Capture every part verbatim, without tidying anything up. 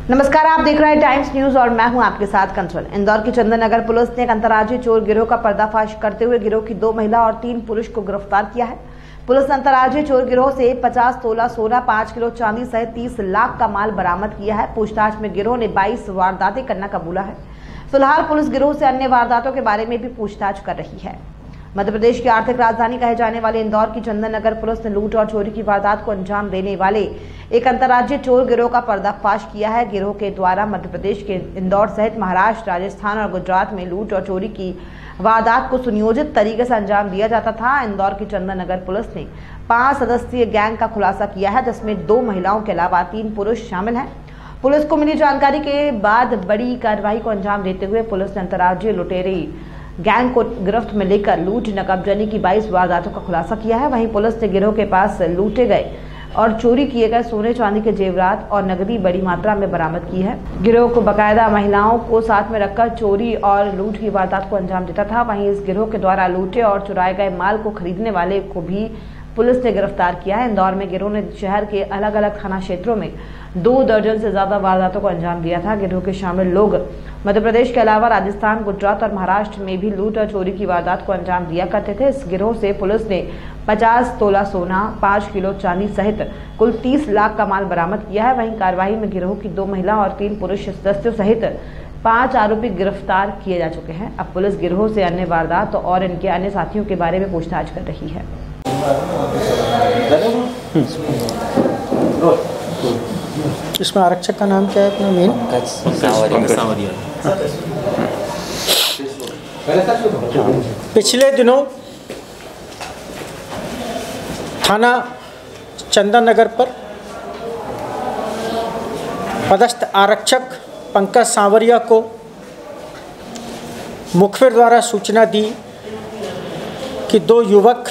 नमस्कार, आप देख रहे हैं टाइम्स न्यूज और मैं हूं आपके साथ कंसोल। इंदौर की चंदन नगर पुलिस ने एक अंतर्राज्यीय चोर गिरोह का पर्दाफाश करते हुए गिरोह की दो महिला और तीन पुरुष को गिरफ्तार किया है। पुलिस ने अंतर्राज्यीय चोर गिरोह से पचास तोला सोना, पाँच किलो चांदी सहित तीस लाख का माल बरामद किया है। पूछताछ में गिरोह ने बाईस वारदातें करना कबूला है। फिलहाल पुलिस गिरोह से अन्य वारदातों के बारे में भी पूछताछ कर रही है। मध्य प्रदेश की आर्थिक राजधानी कहे जाने वाले इंदौर की चंदन नगर पुलिस ने लूट और चोरी की वारदात को अंजाम देने वाले एक अंतर्राज्यीय चोर गिरोह का पर्दाफाश किया है। गिरोह के द्वारा मध्य प्रदेश के इंदौर सहित महाराष्ट्र, राजस्थान और गुजरात में लूट और चोरी की वारदात को सुनियोजित तरीके से अंजाम दिया जाता था। इंदौर की चंदन नगर पुलिस ने पांच सदस्यीय गैंग का खुलासा किया है, जिसमें दो महिलाओं के अलावा तीन पुरुष शामिल हैं। पुलिस को मिली जानकारी के बाद बड़ी कार्रवाई को अंजाम देते हुए पुलिस ने अंतर्राज्यीय लुटेरे गैंग को गिरफ्त में लेकर लूट नकबजनी की बाईस वारदातों का खुलासा किया है। वहीं पुलिस ने गिरोह के पास लूटे गए और चोरी किए गए सोने चांदी के जेवरात और नकदी बड़ी मात्रा में बरामद की है। गिरोह को बाकायदा महिलाओं को साथ में रखकर चोरी और लूट की वारदात को अंजाम देता था। वहीं इस गिरोह के द्वारा लूटे और चुराए गए माल को खरीदने वाले को भी पुलिस ने गिरफ्तार किया है। इंदौर में गिरोह ने शहर के अलग अलग थाना क्षेत्रों में दो दर्जन से ज्यादा वारदातों को अंजाम दिया था। गिरोह के शामिल लोग मध्य प्रदेश के अलावा राजस्थान, गुजरात और महाराष्ट्र में भी लूट और चोरी की वारदात को अंजाम दिया करते थे। इस गिरोह से पुलिस ने पचास तोला सोना, पाँच किलो चांदी सहित कुल तीस लाख का माल बरामद किया है। वहीं कार्रवाई में गिरोह की दो महिला और तीन पुरुष सदस्यों सहित पांच आरोपी गिरफ्तार किए जा चुके हैं। अब पुलिस गिरोह से अन्य वारदात और इनके अन्य साथियों के बारे में पूछताछ कर रही है। इसमें आरक्षक का नाम क्या है अपना? मेन पिछले दिनों थाना चंदन नगर पर पदस्थ आरक्षक पंकज सांवरिया को मुखबिर द्वारा सूचना दी कि दो युवक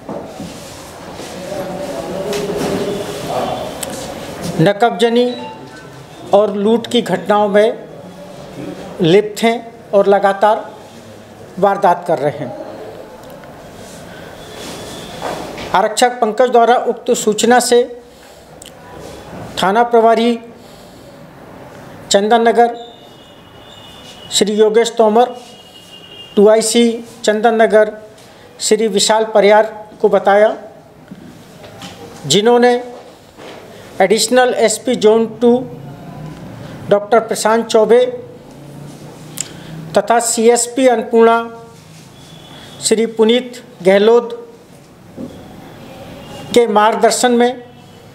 नकबजनी और लूट की घटनाओं में लिप्त हैं और लगातार वारदात कर रहे हैं। आरक्षक पंकज द्वारा उक्त सूचना से थाना प्रभारी Chandan Nagar Shri Yogesh Tomar, two I C Chandan Nagar Shri Vishal Pariyar को बताया, जिन्होंने additional SP zone two doctor Prashant Chaubey तथा सीएसपी अन्नपूर्णा श्री पुनीत गहलोत के मार्गदर्शन में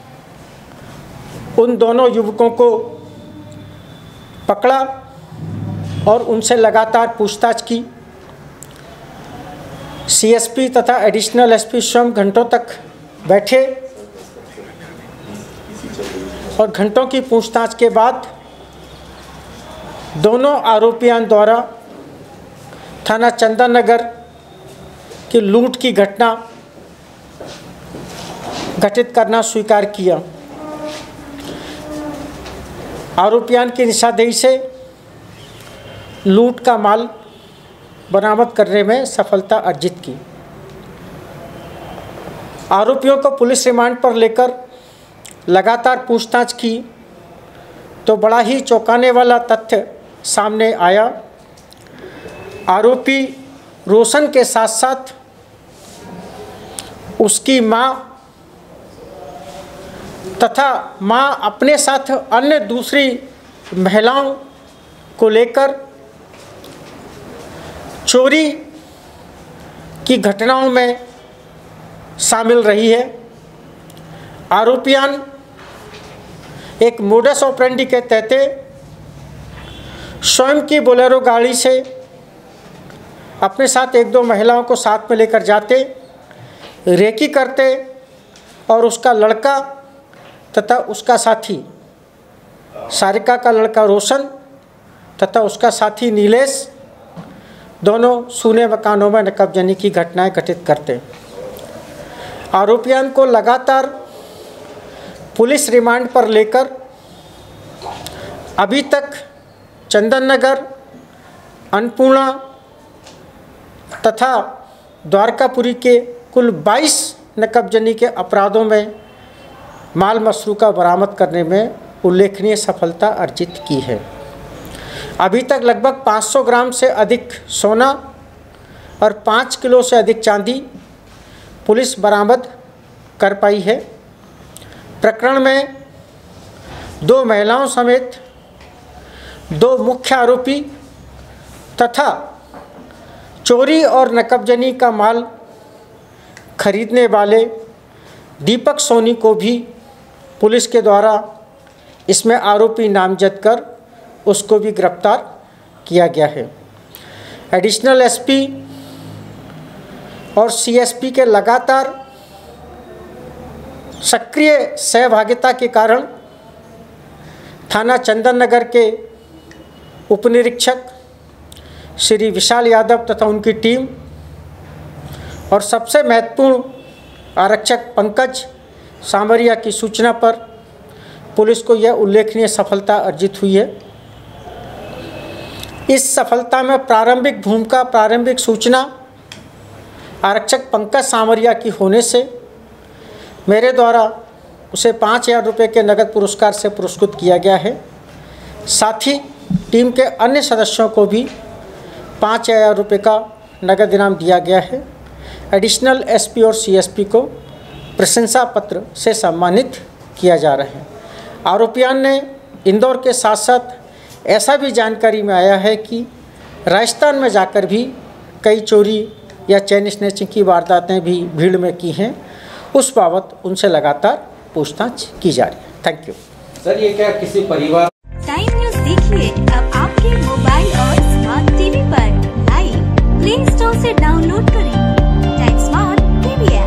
उन दोनों युवकों को पकड़ा और उनसे लगातार पूछताछ की। सीएसपी तथा एडिशनल एसपी स्वयं घंटों तक बैठे और घंटों की पूछताछ के बाद दोनों आरोपियों द्वारा थाना चंदन नगर की लूट की घटना घटित करना स्वीकार किया। आरोपियों की निशानदेही से लूट का माल बरामद करने में सफलता अर्जित की। आरोपियों को पुलिस रिमांड पर लेकर लगातार पूछताछ की तो बड़ा ही चौंकाने वाला तथ्य सामने आया। आरोपी रोशन के साथ साथ उसकी मां तथा मां अपने साथ अन्य दूसरी महिलाओं को लेकर चोरी की घटनाओं में शामिल रही है। आरोपियां एक मोडस ऑपरेंडी के तहत स्वयं की बोलेरो गाड़ी से अपने साथ एक दो महिलाओं को साथ में लेकर जाते, रेकी करते और उसका लड़का तथा उसका साथी सारिका का लड़का रोशन तथा उसका साथी नीलेश दोनों सूने मकानों में नकबजनी की घटनाएं घटित करते। आरोपियों को लगातार पुलिस रिमांड पर लेकर अभी तक चंदन नगर, अन्नपूर्णा तथा द्वारकापुरी के कुल बाईस नकबजनी के अपराधों में माल मसरूका बरामद करने में उल्लेखनीय सफलता अर्जित की है। अभी तक लगभग पाँच सौ ग्राम से अधिक सोना और पाँच किलो से अधिक चांदी पुलिस बरामद कर पाई है। प्रकरण में दो महिलाओं समेत दो मुख्य आरोपी तथा चोरी और नकबजनी का माल खरीदने वाले दीपक सोनी को भी पुलिस के द्वारा इसमें आरोपी नामजद कर उसको भी गिरफ्तार किया गया है। एडिशनल एसपी और सीएसपी के लगातार सक्रिय सहभागिता के कारण थाना चंदन नगर के उपनिरीक्षक श्री विशाल यादव तथा उनकी टीम और सबसे महत्वपूर्ण आरक्षक पंकज सामरिया की सूचना पर पुलिस को यह उल्लेखनीय सफलता अर्जित हुई है। इस सफलता में प्रारंभिक भूमिका प्रारंभिक सूचना आरक्षक पंकज सामरिया की होने से मेरे द्वारा उसे पाँच हज़ार रुपये के नगद पुरस्कार से पुरस्कृत किया गया है। साथ ही टीम के अन्य सदस्यों को भी पाँच हज़ार रुपये का नगद इनाम दिया गया है। एडिशनल एसपी और सीएसपी को प्रशंसा पत्र से सम्मानित किया जा रहा है। आरोपियान ने इंदौर के साथ साथ ऐसा भी जानकारी में आया है कि राजस्थान में जाकर भी कई चोरी या चेन स्नैचिंग की वारदातें भी भीड़ में की हैं। उस बाबत उनसे लगातार पूछताछ की जा रही है। Thank you sir. ये क्या किसी परिवार टाइम न्यूज देखिए अब आपके मोबाइल और स्मार्ट टीवी पर लाइव प्ले स्टोर से डाउनलोड करें टाइम स्मार्ट टीवी ऐप।